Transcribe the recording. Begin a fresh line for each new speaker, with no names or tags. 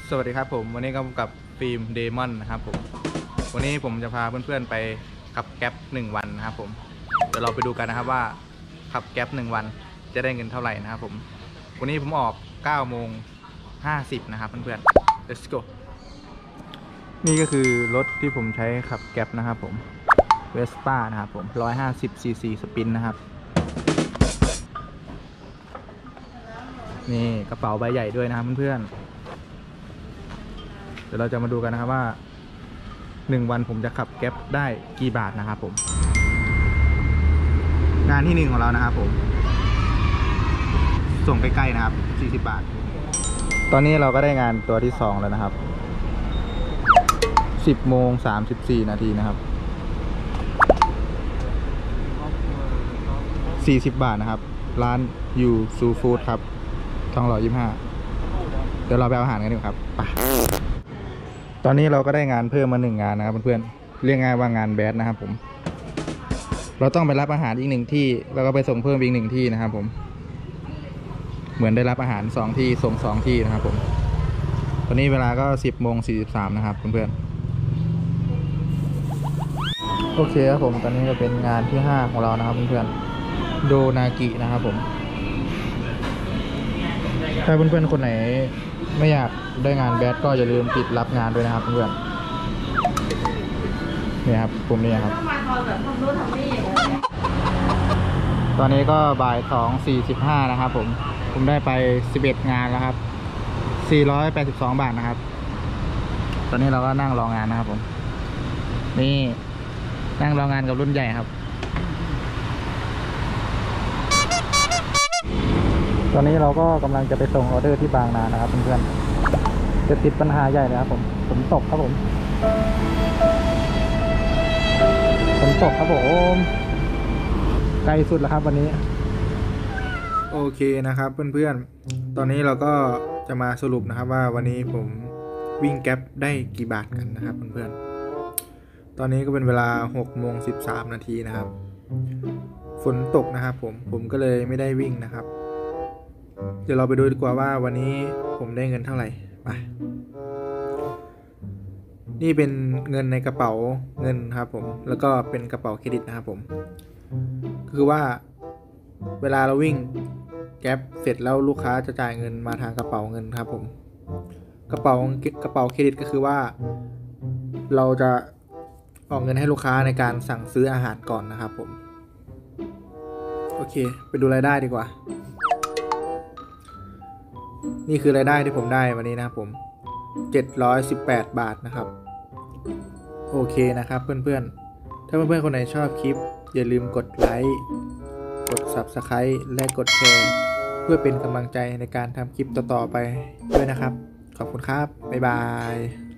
สวัสดีครับผมวันนี้ก็กับฟิล์มเดมอนนะครับผมวันนี้ผมจะพาเพื่อนๆไปขับแก๊ป1 วันนะครับผมเดี๋ยวเราไปดูกันนะครับว่าขับแก๊ป1 วันจะได้เงินเท่าไหร่นะครับผมวันนี้ผมออก9:50นะครับเพื่อนๆ let's go นี่ก็คือรถที่ผมใช้ขับแก๊ปนะครับผมเวสป้านะครับผม150 cc สปินนะครับนี่กระเป๋าใบใหญ่ด้วยนะครับเพื่อนๆเดี๋ยวเราจะมาดูกันนะครับว่า1 วันผมจะขับแก๊ปได้กี่บาทนะครับผมงานที่1ของเรานะครับผมส่งใกล้ๆนะครับ40 บาทตอนนี้เราก็ได้งานตัวที่2แล้วนะครับ10:34 นาทีนะครับ40 บาทนะครับร้านยูซูฟู้ดครับทองหล่อ25เดี๋ยวเราไปเอาอาหารกันดีกว่าครับไปตอนนี้เราก็ได้งานเพิ่มมา1 งานนะครับเพื่อนๆเรียกง่ายว่างานแบดนะครับผมเราต้องไปรับอาหารอีก1 ที่แล้วก็ไปส่งเพิ่มอีก1 ที่นะครับผมเหมือนได้รับอาหาร2 ที่ส่ง2 ที่นะครับผมตอนนี้เวลาก็10:43นะครับเพื่อนๆโอเคครับผมตอนนี้ก็เป็นงานที่5ของเรานะครับเพื่อนๆโดนากินะครับผมถ้าเพื่อนๆคนไหนไม่อยากได้งานแบดก็อย่าลืมติดรับงานด้วยนะครับเพื่อนนี่ครับกลุ่มนี้ครับตอนนี้ก็บ่าย2:45นะครับผมได้ไป11 งานแล้วครับ482 บาทนะครับตอนนี้เราก็นั่งรองานนะครับผมนี่นั่งรองานกับรุ่นใหญ่ครับตอนนี้เราก็กำลังจะไปส่งออเดอร์ที่บางนานะครับเพื่อนๆจะติดปัญหาใหญ่เลยครับผมฝนตกครับผมฝนตกครับผมไกลสุดแล้วครับวันนี้โอเคนะครับเพื่อนๆตอนนี้เราก็จะมาสรุปนะครับว่าวันนี้ผมวิ่งแก๊ปได้กี่บาทกันนะครับเพื่อนๆตอนนี้ก็เป็นเวลา6:13 นาทีนะครับฝนตกนะครับผมก็เลยไม่ได้วิ่งนะครับเดี๋ยวเราไปดูดีกว่าว่าวันนี้ผมได้เงินเท่าไหร่ไปนี่เป็นเงินในกระเป๋าเงินครับผมแล้วก็เป็นกระเป๋าเครดิตนะครับผมคือว่าเวลาเราวิ่งแก๊ปเสร็จแล้วลูกค้าจะจ่ายเงินมาทางกระเป๋าเงินครับผมกระเป๋าเครดิตก็คือว่าเราจะออกเงินให้ลูกค้าในการสั่งซื้ออาหารก่อนนะครับผมโอเคไปดูรายได้ดีกว่านี่คือรายได้ที่ผมได้วันนี้นะครับผม718 บาทนะครับโอเคนะครับเพื่อนๆถ้าเพื่อนๆคนไหนชอบคลิปอย่าลืมกดไลค์กด Subscribe และกดแชร์เพื่อเป็นกำลังใจในการทำคลิปต่อๆไปด้วยนะครับขอบคุณครับบ๊ายบาย